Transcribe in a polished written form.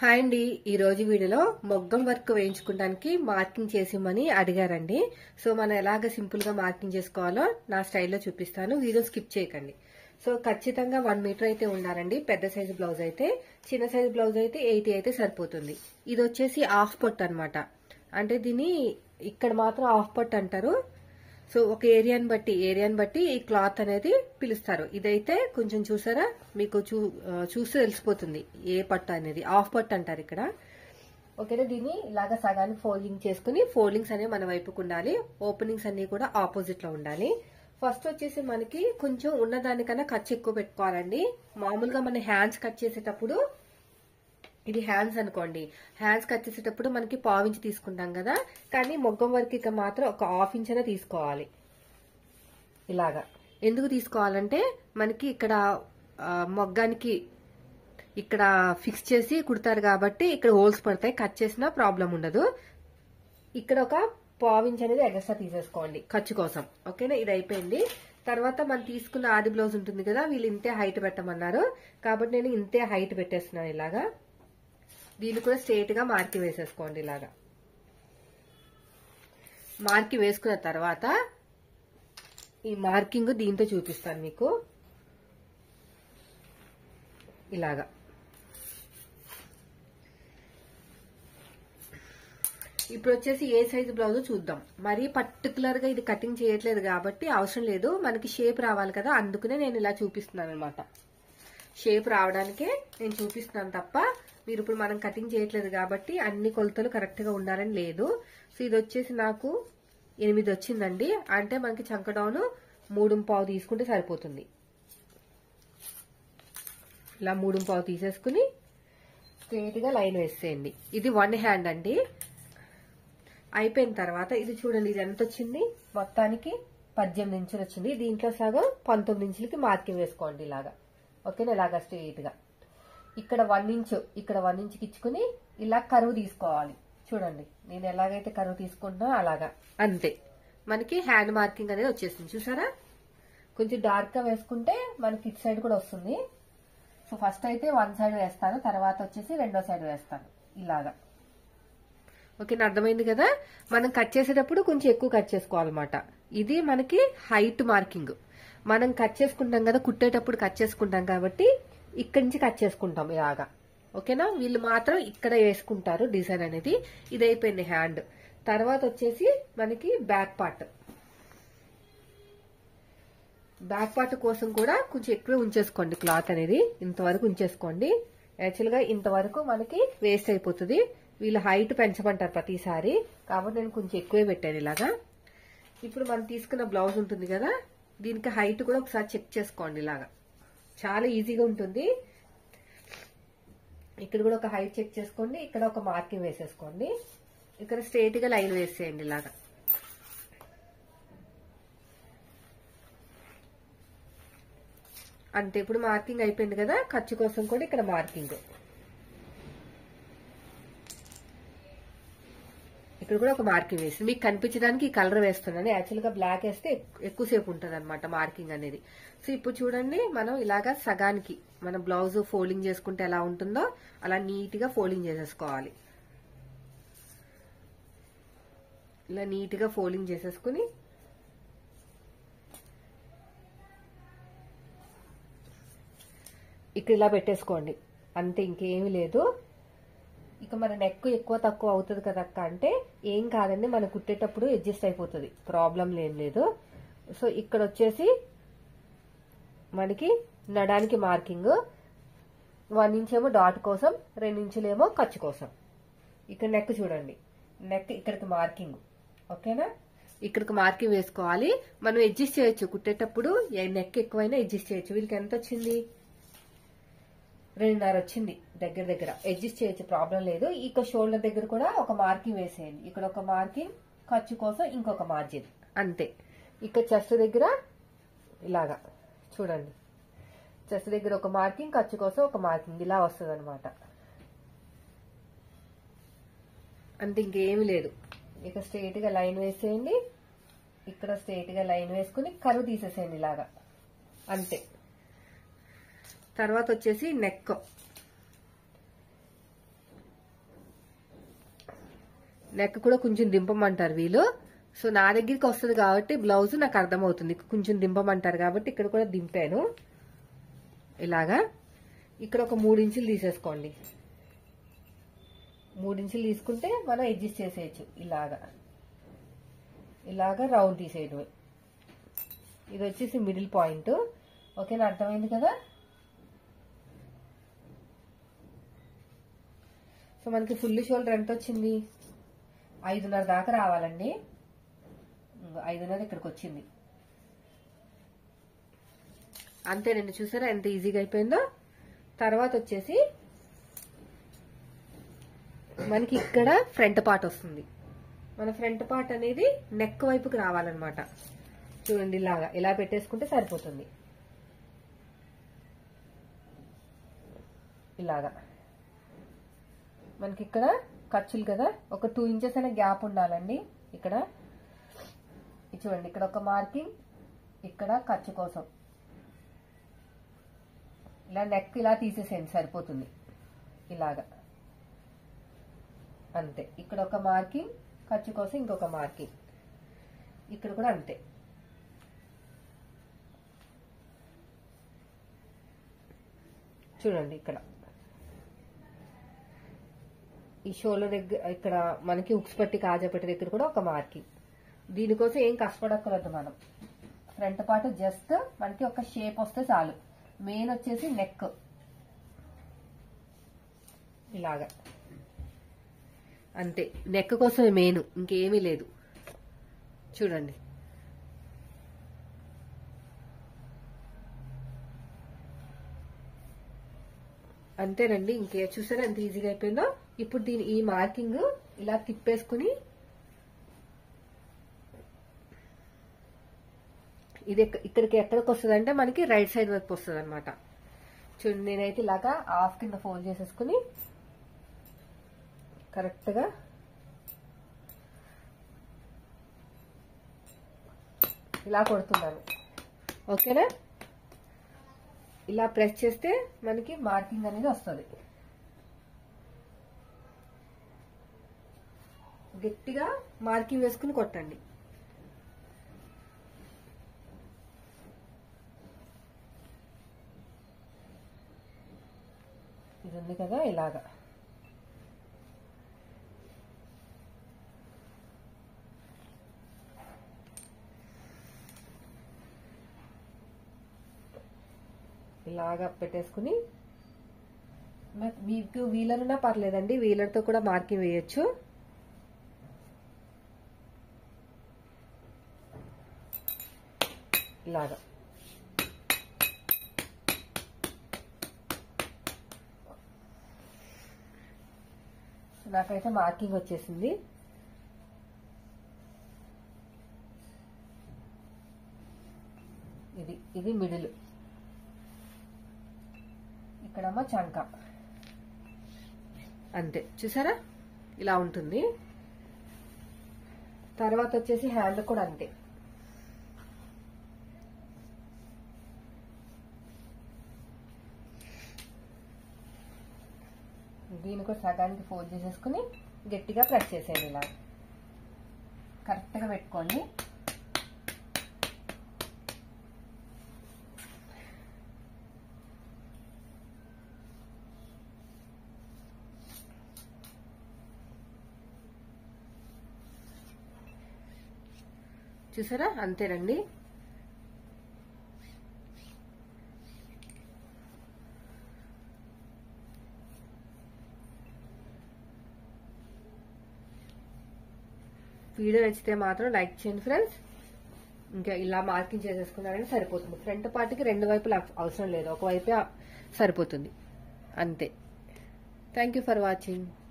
Hi అండి, ఈ రోజు వీడియోలో మొగ్గం వర్క్ వేయించుకోవడానికి మార్కింగ్ చేసిమని అడిగారండి. సో మనం ఎలాగ సింపుల్ గా మార్కింగ్ చేసుకోవాలో నా స్టైల్లో చూపిస్తాను. వీడియో స్కిప్ చేయకండి. సో ఖచ్చితంగా 1 మీటర్ అయితే ఉండాలండి. పెద్ద సైజు బ్లౌజ్ అయితే, చిన్న సైజు బ్లౌజ్ అయితే 80 అయితే సరిపోతుంది. ఇది వచ్చేసి హాఫ్ పట్టు అన్నమాట. అంటే దీన్ని ఇక్కడ మాత్రం హాఫ్ పట్టు అంటారు. సో ఒక ఏరియాని బట్టి ఈ క్లాత్ అనేది పిలుస్తారు. ఇదైతే కొంచెం చూసారా, మీకు చూస్తే తెలిసిపోతుంది ఏ పట్టు అనేది. హాఫ్ పట్టు అంటారు ఇక్కడ. ఓకేనా, దీన్ని ఇలాగా సగానికి ఫోల్డింగ్ చేసుకుని, ఫోల్డింగ్స్ అనేవి మన వైపుకు ఉండాలి, ఓపెనింగ్స్ అన్ని కూడా ఆపోజిట్ లో ఉండాలి. ఫస్ట్ వచ్చేసి మనకి కొంచెం ఉన్నదానికన్నా ఖర్చు ఎక్కువ పెట్టుకోవాలండి. మామూలుగా మన హ్యాండ్స్ కట్ చేసేటప్పుడు, ఇది హ్యాండ్స్ అనుకోండి, హ్యాండ్స్ కట్ చేసేటప్పుడు మనకి 1/2 ఇంచ్ తీసుకుంటాం కదా, కానీ మొగ్గం వర్క్ మాత్రం ఒక 1/2 ఇంచ్ అయినా తీసుకోవాలి. ఇలాగా ఎందుకు తీసుకోవాలంటే మనకి ఇక్కడ మొగ్గానికి ఇక్కడ ఫిక్స్ చేసి కుడతారు కాబట్టి ఇక్కడ హోల్స్ పడతాయి. కట్ చేసినా ప్రాబ్లం ఉండదు. ఇక్కడ ఒక 1/2 ఇంచ్ అనేది ఎక్స్ట్రా తీసేసుకోండి ఖర్చు కోసం. ఓకేనా, ఇది అయిపోయింది. తర్వాత మనం తీసుకున్న ఆది బ్లౌజ్ ఉంటుంది కదా, వీళ్ళు ఇంతే హైట్ పెట్టమన్నారు కాబట్టి నేను ఇంతే హైట్ పెట్టేస్తున్నాను. ఇలాగా దీన్ని కూడా స్ట్రైట్ గా మార్కింగ్ వేసేసుకోండి. ఇలాగా మార్కింగ్ వేసుకున్న తర్వాత ఈ మార్కింగ్ దీంతో చూపిస్తాను మీకు. ఇలాగా ఇప్పుడు వచ్చేసి ఏ సైజు బ్లౌజ్ చూద్దాం. మరీ పర్టికులర్ గా ఇది కటింగ్ చేయట్లేదు కాబట్టి అవసరం లేదు, మనకి షేప్ రావాలి కదా, అందుకనే నేను ఇలా చూపిస్తున్నాను అనమాట. షేప్ రావడానికే నేను చూపిస్తున్నాను తప్ప మీరు ఇప్పుడు మనం కటింగ్ చేయట్లేదు కాబట్టి అన్ని కొలతలు కరెక్ట్ గా ఉండాలని లేదు. సో ఇది వచ్చేసి నాకు 8 వచ్చిందండి. అంటే మనకి చంక డౌన్ 3.25 తీసుకుంటే సరిపోతుంది. ఇలా 3.25 తీసేసుకుని స్ట్రైట్ గా లైన్ వేసేయండి. ఇది 1 హ్యాండ్ అండి. అయిపోయిన తర్వాత ఇది చూడండి, ఇది ఎంత వచ్చింది, మొత్తానికి 18 ఇంచులు వచ్చింది. దీంట్లో సగం 19 ఇంచులకి మార్కింగ్ వేసుకోండి. ఇలాగా ఓకేనా, ఇలాగా స్ట్రైట్ గా ఇక్కడ 1 ఇంచు, ఇక్కడ 1 ఇంచుకి ఇచ్చుకుని ఇలా కరువు తీసుకోవాలి. చూడండి నేను ఎలాగైతే కరువు తీసుకుంటున్నా అలాగా, అంతే మనకి హ్యాండ్ మార్కింగ్ అనేది వచ్చేసింది. చూసారా, కొంచెం డార్క్ గా వేసుకుంటే మనకి ఇటు సైడ్ కూడా వస్తుంది. సో ఫస్ట్ అయితే 1 సైడ్ వేస్తాను, తర్వాత వచ్చేసి 2వ సైడ్ వేస్తాను. ఇలాగా ఓకే, అర్థమైంది కదా. మనం కట్ చేసేటప్పుడు కొంచెం ఎక్కువ కట్ చేసుకోవాలన్నమాట. ఇది మనకి హైట్ మార్కింగ్. మనం కట్ చేసుకుంటాం కదా, కుట్టేటప్పుడు కట్ చేసుకుంటాం కాబట్టి ఇక్కడి నుంచి కట్ చేసుకుంటాం ఇలాగా. ఓకేనా, వీళ్ళు మాత్రం ఇక్కడ వేసుకుంటారు డిజైన్ అనేది. ఇది అయిపోయింది హ్యాండ్. తర్వాత వచ్చేసి మనకి బ్యాక్ పార్ట్. బ్యాక్ పార్ట్ కోసం కూడా కొంచెం ఎక్కువ ఉంచేసుకోండి క్లాత్ అనేది. ఇంతవరకు ఉంచేసుకోండి. యాక్చువల్ గా ఇంతవరకు మనకి వేస్ట్ అయిపోతుంది. వీళ్ళు హైట్ పెంచమంటారు ప్రతిసారి, కాబట్టి నేను కొంచెం ఎక్కువే పెట్టాను ఇలాగా. ఇప్పుడు మనం తీసుకున్న బ్లౌజ్ ఉంటుంది కదా, దీనికి హైట్ కూడా ఒకసారి చెక్ చేసుకోండి. ఇలాగా చాలా ఈజీగా ఉంటుంది. ఇక్కడ కూడా ఒక హైట్ చెక్ చేసుకోండి, ఇక్కడ ఒక మార్కింగ్ వేసేసుకోండి. ఇక్కడ స్ట్రైట్ గా లైన్ వేసేయండి ఇలాగా. అంతే, ఇప్పుడు మార్కింగ్ అయిపోయింది కదా. ఖర్చు కోసం కూడా ఇక్కడ మార్కింగ్. ఇక్కడ కూడా ఒక మార్కింగ్ వేసి మీకు కనిపించడానికి ఈ కలర్ వేస్తున్నాను. యాక్చువల్ గా బ్లాక్ వేస్తే ఎక్కువసేపు ఉంటుంది అనమాట మార్కింగ్ అనేది. సో ఇప్పుడు చూడండి, మనం ఇలాగా సగానికి మన బ్లౌజ్ ఫోల్డింగ్ చేసుకుంటే ఎలా ఉంటుందో అలా నీట్ గా ఫోల్డింగ్ చేసేసుకోవాలి. ఇలా నీట్ గా ఫోల్డింగ్ చేసేసుకుని ఇక్కడ ఇలా పెట్టేసుకోండి. అంతే, ఇంకేమీ లేదు. ఇక మన నెక్ ఎక్కువ తక్కువ అవుతుంది కదక్క అంటే ఏం కాదండి, మనం కుట్టేటప్పుడు అడ్జస్ట్ అయిపోతుంది, ప్రాబ్లం లేదు. సో ఇక్కడ వచ్చేసి మనకి నడానికి మార్కింగ్ 1 ఇంచ్ ఏమో డాట్ కోసం, 2 ఇంచులేమో ఖర్చు కోసం. ఇక్కడ నెక్ చూడండి, నెక్ ఇక్కడికి మార్కింగ్. ఓకేనా, ఇక్కడికి మార్కింగ్ వేసుకోవాలి. మనం అడ్జస్ట్ చేయొచ్చు కుట్టేటప్పుడు, నెక్ ఎక్కువైనా అడ్జస్ట్ చేయొచ్చు. వీళ్ళకి ఎంత వచ్చింది, 2.5 వచ్చింది దగ్గర అడ్జస్ట్ చేయొచ్చు, ప్రాబ్లం లేదు. ఇక షోల్డర్ దగ్గర కూడా ఒక మార్కింగ్ వేసేయండి. ఇక్కడ ఒక మార్కింగ్, ఖర్చు కోసం ఇంకొక మార్జిన్, అంతే. ఇక చెస్ట్ దగ్గర ఇలాగా చూడండి, చెస్ట్ దగ్గర ఒక మార్కింగ్, ఖర్చు కోసం ఒక మార్కింగ్, ఇలా వస్తుంది అనమాట. అంతే, ఇంకేమీ లేదు. ఇక స్ట్రైట్ గా లైన్ వేసేయండి. ఇక్కడ స్ట్రైట్ గా లైన్ వేసుకుని కరువు తీసేసేయండి ఇలాగా, అంతే. తర్వాత వచ్చేసి నెక్. నెక్ కూడా కొంచెం దింపమంటారు వీళ్ళు. సో నా దగ్గరికి వస్తుంది కాబట్టి బ్లౌజ్ నాకు అర్థమవుతుంది. కొంచెం దింపమంటారు కాబట్టి ఇక్కడ కూడా దింపాను. ఇలాగా ఇక్కడ ఒక 3 ఇంచులు తీసేసుకోండి. 3 ఇంచులు తీసుకుంటే మనం అడ్జస్ట్ చేసేయచ్చు. ఇలాగా రౌండ్ తీసేయడమే. ఇది వచ్చేసి మిడిల్ పాయింట్. ఓకేనా, అర్థమైంది కదా. సో మనకి ఫుల్ షోల్డర్ ఎంత వచ్చింది? 5.5 దాకా రావాలండి. 5.5 ఇక్కడికి వచ్చింది. అంతేనండి, చూసారా ఎంత ఈజీగా అయిపోయిందో. తర్వాత వచ్చేసి మనకి ఇక్కడ ఫ్రంట్ పార్ట్ వస్తుంది. మన ఫ్రంట్ పార్ట్ అనేది నెక్ వైపుకి రావాలన్నమాట. చూడండి, ఇలా పెట్టేసుకుంటే సరిపోతుంది. ఇలాగా మనకి ఇక్కడ ఖర్చులు కదా, ఒక 2 ఇంచెస్ అనే గ్యాప్ ఉండాలండి. ఇక్కడ చూడండి, ఇక్కడ ఒక మార్కింగ్, ఇక్కడ ఖర్చు కోసం ఇలా నెక్ ఇలా తీసేసేయండి, సరిపోతుంది. ఇలాగా అంతే. ఇక్కడ ఒక మార్కింగ్, ఖర్చు కోసం ఇంకొక మార్కింగ్, ఇక్కడ కూడా అంతే. చూడండి, ఇక్కడ ఈ షోల్డర్ దగ్గర ఇక్కడ మనకి ఉక్స్ పట్టి కాజాపట్టి దగ్గర కూడా ఒక మార్కింగ్. దీనికోసం ఏం కష్టపడక్కర్లేదు మనం. ఫ్రంట్ పార్ట్ జస్ట్ మనకి ఒక షేప్ వస్తే చాలు. మెయిన్ వచ్చేసి నెక్ ఇలాగా అంతే. నెక్ కోసమే మెయిన్, ఇంకేమీ లేదు. చూడండి, అంతేనండి. ఇంకే చూసారా ఎంత ఈజీగా అయిపోయిందో. ఇప్పుడు ఈ మార్కింగ్ ఇలా తిప్పేసుకుని ఇది ఇక్కడికి ఎక్కడికి వస్తుంది అంటే మనకి రైట్ సైడ్ వైపు వస్తుంది అనమాట. చూడండి, నేనైతే ఇలాగా హాఫ్ కింద ఫోల్డ్ చేసేసుకుని కరెక్ట్ గా ఇలా కొడుతున్నాను. ఓకేనా, ఇలా ప్రెస్ చేస్తే మనకి మార్కింగ్ అనేది వస్తుంది. గట్టిగా మార్కింగ్ వేసుకుని కొట్టండి. ఇది ఉంది కదా, ఇలాగా ఇలాగా పెట్టేసుకుని, మీకు వీలర్ ఉన్నా పర్లేదండి, వీలర్తో కూడా మార్కింగ్ వేయచ్చు. ఇలాగా నాకైతే మార్కింగ్ వచ్చేసింది. ఇది మిడిల్, ఇక్కడమ్మ చంక. అంతే, చూసారా ఇలా ఉంటుంది. తర్వాత వచ్చేసి హ్యాండ్ కూడా అంతే. దీనికి సగానికి ఫోల్డ్ చేసేసుకుని గట్టిగా ప్రెస్ చేసేయండి. ఇలా కరెక్ట్గా పెట్టుకోండి. చూసారా, అంతేనండి. వీడియో నచ్చితే మాత్రం లైక్ చేయండి ఫ్రెండ్స్. ఇంకా ఇలా మార్కింగ్ చేసేసుకున్నారంటే సరిపోతుంది. ఫ్రంట్ పార్ట్కి 2 వైపులు అవసరం లేదు, ఒక వైపే సరిపోతుంది. అంతే. Thank you for watching.